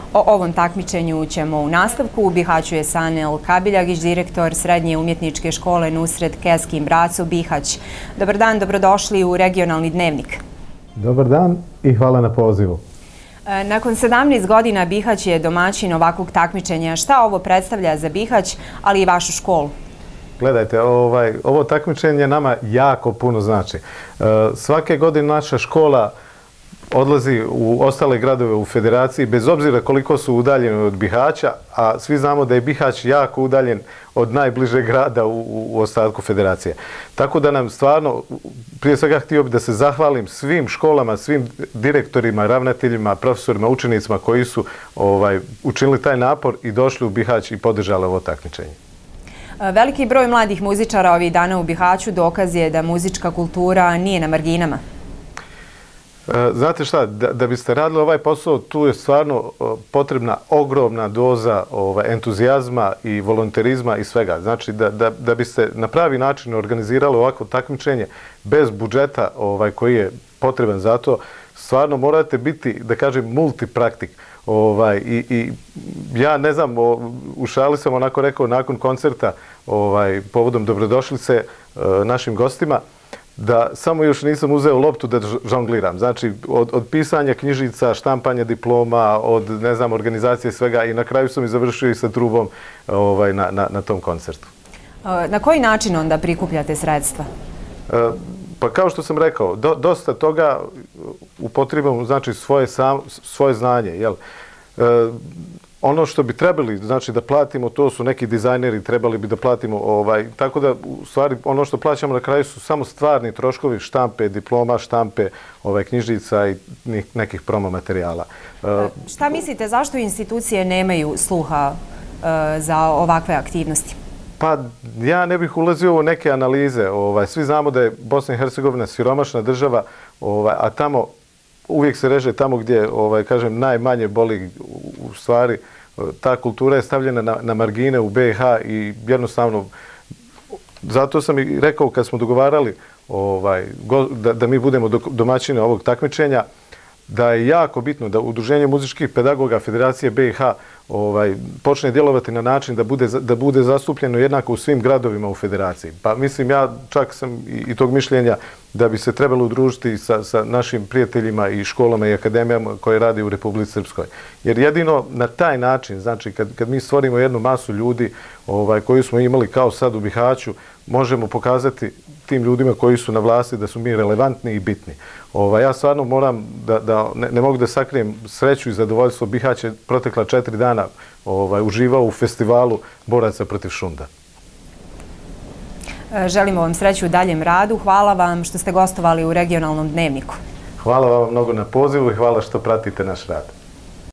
O ovom takmičenju ćemo u nastavku. U Bihaću je Sanel Kabiljagić, direktor Srednje umjetničke škole Nusret Keskin Brac u Bihać. Dobar dan, dobrodošli u Regionalni dnevnik. Dobar dan i hvala na pozivu. Nakon 17 godina Bihać je domaćin ovakvog takmičenja. Šta ovo predstavlja za Bihać, ali i vašu školu? Gledajte, ovo takmičenje nama jako puno znači. Svake godine naša škola odlazi u ostale gradove u federaciji, bez obzira koliko su udaljeni od Bihaća, a svi znamo da je Bihać jako udaljen od najbližeg grada u ostatku federacije. Tako da nam stvarno, prije svega htio bih da se zahvalim svim školama, svim direktorima, ravnateljima, profesorima, učenicima koji su učinili taj napor i došli u Bihać i podržali ovo takmičenje. Veliki broj mladih muzičara ovih dana u Bihaću dokaz je da muzička kultura nije na marginama. Znate šta, da biste radili ovaj posao, tu je stvarno potrebna ogromna doza entuzijazma i volonterizma i svega. Znači, da biste na pravi način organizirali ovako takmičenje bez budžeta koji je potreban za to, stvarno morate biti, da kažem, multipraktik. I ja ne znam, u šali sam onako rekao nakon koncerta povodom dobrodošlice našim gostima, da samo još nisam uzeo loptu da žongliram. Znači, od pisanja knjižica, štampanja diploma, od, ne znam, organizacije svega i na kraju sam i završio i sa trubom na tom koncertu. Na koji način onda prikupljate sredstva? Pa kao što sam rekao, dosta toga upotrebujemo, znači, svoje znanje, jel? Ono što bi trebali, znači, da platimo, to su neki dizajneri, trebali bi da platimo, tako da, u stvari, ono što plaćamo na kraju su samo stvarni troškovi, štampe, diploma, štampe, knjižica i nekih promo materijala. Šta mislite, zašto institucije nemaju sluha za ovakve aktivnosti? Pa, ja ne bih ulazio u neke analize. Svi znamo da je Bosna i Hercegovina siromašna država, a tamo uvijek se reže tamo gdje, kažem, najmanje boli. U stvari, ta kultura je stavljena na margine u BiH i jednostavno, zato sam i rekao kad smo dogovarali da mi budemo domaćini ovog takmičenja, da je jako bitno da Udruženje muzičkih pedagoga Federacije BiH počne djelovati na način da bude zastupljeno jednako u svim gradovima u federaciji. Pa mislim, ja čak sam i tog mišljenja da bi se trebalo udružiti sa našim prijateljima i školama i akademijama koje radi u Republici Srpskoj. Jer jedino na taj način, znači kad mi stvorimo jednu masu ljudi koju smo imali kao sad u Bihaću, možemo pokazati tim ljudima koji su na vlasti da su mi relevantni i bitni. Ja stvarno moram ne mogu da sakrijem sreću i zadovoljstvo. Bihać je protekla 4 dana uživao u festivalu boraca protiv šunda. Želimo vam sreću u daljem radu. Hvala vam što ste gostovali u Regionalnom dnevniku. Hvala vam mnogo na pozivu i hvala što pratite naš rad.